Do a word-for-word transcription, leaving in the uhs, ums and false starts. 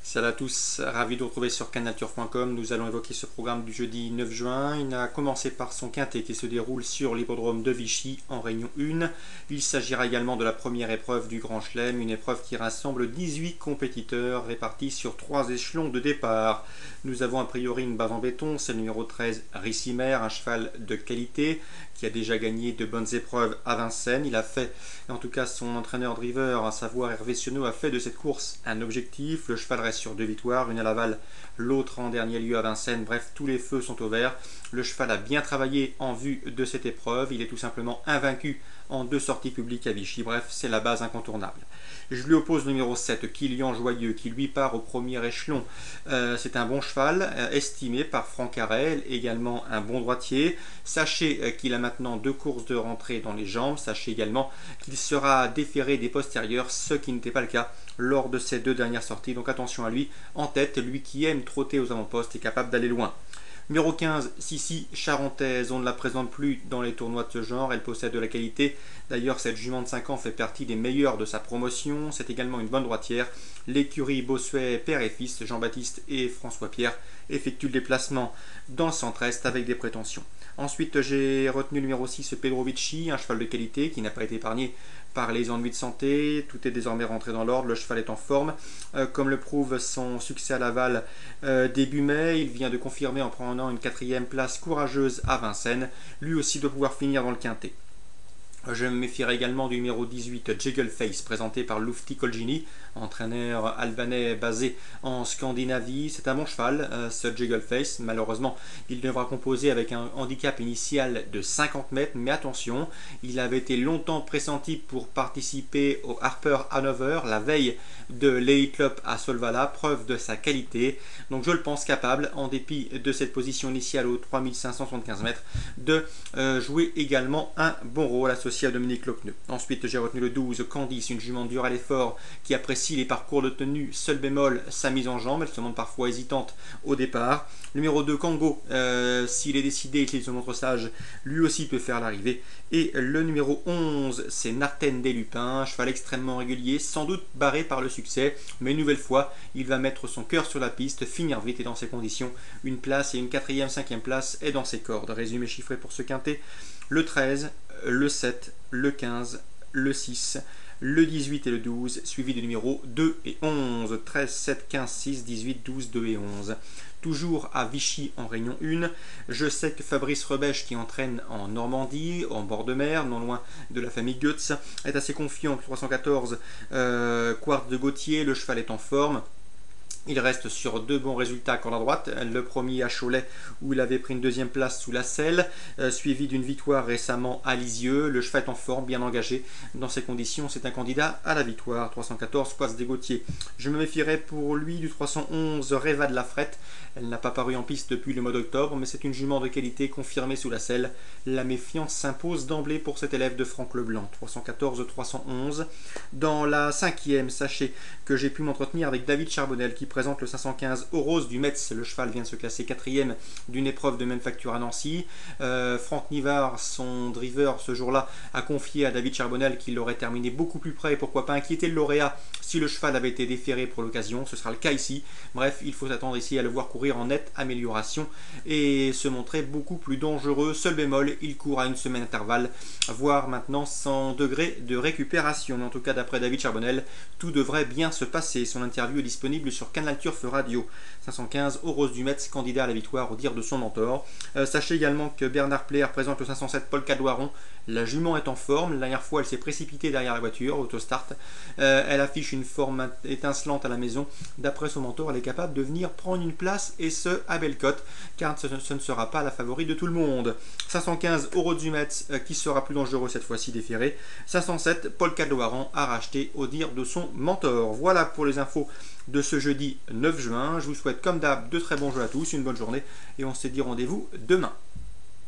Salut à tous, ravi de vous retrouver sur canalturf point com. Nous allons évoquer ce programme du jeudi neuf juin. Il a commencé par son quintet qui se déroule sur l'hippodrome de Vichy en Réunion un. Il s'agira également de la première épreuve du Grand Chelem, une épreuve qui rassemble dix-huit compétiteurs répartis sur trois échelons de départ. Nous avons a priori une base en béton, c'est le numéro treize, Rissimer, un cheval de qualité qui a déjà gagné de bonnes épreuves à Vincennes. Il a fait, en tout cas son entraîneur driver, à savoir Hervé Sionneau, a fait de cette course un objectif. Le cheval reste sur deux victoires, une à Laval, l'autre en dernier lieu à Vincennes. Bref, tous les feux sont au vert. Le cheval a bien travaillé en vue de cette épreuve. Il est tout simplement invaincu en deux sorties publiques à Vichy. Bref, c'est la base incontournable. Je lui oppose le numéro sept, Kilian Joyeux, qui lui part au premier échelon. Euh, c'est un bon cheval, euh, estimé par Franck Harel, également un bon droitier. Sachez euh, qu'il a maintenant deux courses de rentrée dans les jambes. Sachez également qu'il sera déféré des postérieurs, ce qui n'était pas le cas lors de ses deux dernières sorties. Donc attention à lui, en tête, lui qui aime trotter aux avant-postes est capable d'aller loin. Numéro quinze, Sissi Charentaise, on ne la présente plus dans les tournois de ce genre, elle possède de la qualité. D'ailleurs, cette jument de cinq ans fait partie des meilleures de sa promotion, c'est également une bonne droitière. L'écurie Bossuet, père et fils, Jean-Baptiste et François Pierre, effectuent le déplacement dans le centre-est avec des prétentions. Ensuite, j'ai retenu le numéro six, Pedro Vici, un cheval de qualité qui n'a pas été épargné par les ennuis de santé. Tout est désormais rentré dans l'ordre, le cheval est en forme. Euh, comme le prouve son succès à Laval euh, début mai, il vient de confirmer en prenant une quatrième place courageuse à Vincennes. Lui aussi doit pouvoir finir dans le quintet. Je me méfierai également du numéro dix-huit, Jiggle-Face, présenté par Lufti Colgini, entraîneur albanais basé en Scandinavie. C'est un bon cheval, euh, ce Jiggle-Face. Malheureusement, il devra composer avec un handicap initial de cinquante mètres, mais attention, il avait été longtemps pressenti pour participer au Harper Hanover, la veille de l'Elite Club à Solvala, preuve de sa qualité. Donc je le pense capable, en dépit de cette position initiale aux trois mille cinq cent soixante-quinze mètres, de euh, jouer également un bon rôle associé à Dominique Lochneux. Ensuite, j'ai retenu le douze, Candice, une jument dure à l'effort qui apprécie les parcours de tenue, seul bémol, sa mise en jambe. Elle se montre parfois hésitante au départ. Numéro deux, Kango, euh, s'il est décidé et qu'il se montre sage, lui aussi peut faire l'arrivée. Et le numéro onze, c'est Narten des Lupins, cheval extrêmement régulier, sans doute barré par le succès, mais une nouvelle fois, il va mettre son cœur sur la piste, finir vite et dans ces conditions, une place et une quatrième, cinquième place est dans ses cordes. Résumé chiffré pour ce quintet, le treize, le sept, le quinze, le six, le dix-huit et le douze, suivi des numéros deux et onze, treize, sept, quinze, six, dix-huit, douze, deux et onze. Toujours à Vichy en Réunion un, je sais que Fabrice Rebèche, qui entraîne en Normandie, en bord de mer, non loin de la famille Goetz, est assez confiant. trois cent quatorze, euh, Quartz de Gauthier, le cheval est en forme. Il reste sur deux bons résultats à corde à droite. Le premier à Cholet où il avait pris une deuxième place sous la selle, euh, suivi d'une victoire récemment à Lisieux. Le cheval est en forme, bien engagé. Dans ces conditions, c'est un candidat à la victoire. trois cent quatorze, Quartz des Gauthier. Je me méfierais pour lui du trois cent onze, Reva de la Frette. Elle n'a pas paru en piste depuis le mois d'octobre, mais c'est une jument de qualité confirmée sous la selle. La méfiance s'impose d'emblée pour cet élève de Franck Leblanc. trois cent quatorze, trois cent onze. Dans la cinquième, sachez que j'ai pu m'entretenir avec David Charbonnel qui présente le cinq cent quinze au Rose du Metz. Le cheval vient de se classer quatrième d'une épreuve de même facture à Nancy. Euh, Franck Nivard, son driver ce jour-là, a confié à David Charbonnel qu'il aurait terminé beaucoup plus près et pourquoi pas inquiéter le lauréat si le cheval avait été déféré pour l'occasion. Ce sera le cas ici. Bref, il faut s'attendre ici à le voir courir en nette amélioration et se montrer beaucoup plus dangereux. Seul bémol, il court à une semaine d'intervalle, voire maintenant cent degrés de récupération. Mais en tout cas, d'après David Charbonnel, tout devrait bien se passer. Son interview est disponible sur canalturf radio. cinq cent quinze au Rose du Metz, candidat à la victoire au dire de son mentor. Euh, sachez également que Bernard Player présente le cinq cent sept Polka de Loiron. La jument est en forme. La dernière fois, elle s'est précipitée derrière la voiture, autostart. Euh, elle affiche une forme étincelante à la maison. D'après son mentor, elle est capable de venir prendre une place et ce à belle cote, car ce, ce ne sera pas la favorite de tout le monde. cinq cent quinze au Rose du Metz, euh, qui sera plus dangereux cette fois-ci déféré. cinq cent sept Polka de Loiron à racheter au dire de son mentor. Voilà pour les infos de ce jeudi neuf juin. Je vous souhaite comme d'hab de très bons jeux à tous, une bonne journée et on se dit rendez-vous demain.